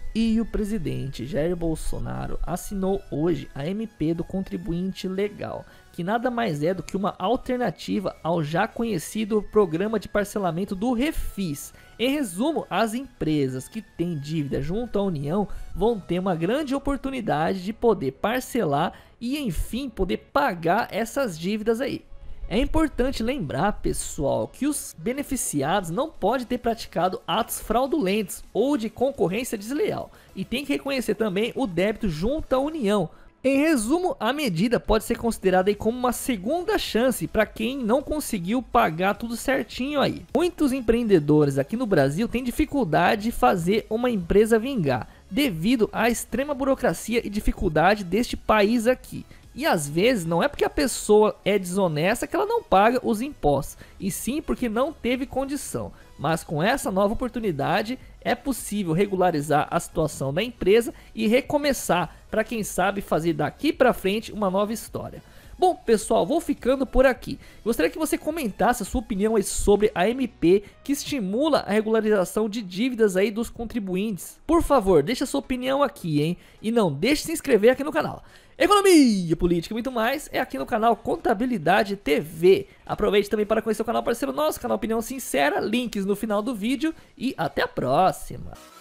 E o presidente Jair Bolsonaro assinou hoje a MP do Contribuinte Legal, que nada mais é do que uma alternativa ao já conhecido programa de parcelamento do Refis. Em resumo, as empresas que têm dívida junto à União vão ter uma grande oportunidade de poder parcelar e, enfim, poder pagar essas dívidas aí. É importante lembrar, pessoal, que os beneficiados não podem ter praticado atos fraudulentos ou de concorrência desleal e tem que reconhecer também o débito junto à União. Em resumo, a medida pode ser considerada aí como uma segunda chance para quem não conseguiu pagar tudo certinho aí. Muitos empreendedores aqui no Brasil têm dificuldade de fazer uma empresa vingar, devido à extrema burocracia e dificuldade deste país aqui. E às vezes não é porque a pessoa é desonesta que ela não paga os impostos, e sim porque não teve condição. Mas com essa nova oportunidade é possível regularizar a situação da empresa e recomeçar para quem sabe fazer daqui para frente uma nova história. Bom, pessoal, vou ficando por aqui. Gostaria que você comentasse a sua opinião aí sobre a MP que estimula a regularização de dívidas aí dos contribuintes. Por favor, deixa a sua opinião aqui, hein? E não deixe de se inscrever aqui no canal. Economia, política e muito mais é aqui no canal Contabilidade TV. Aproveite também para conhecer o canal parceiro nosso, canal Opinião Sincera, links no final do vídeo e até a próxima.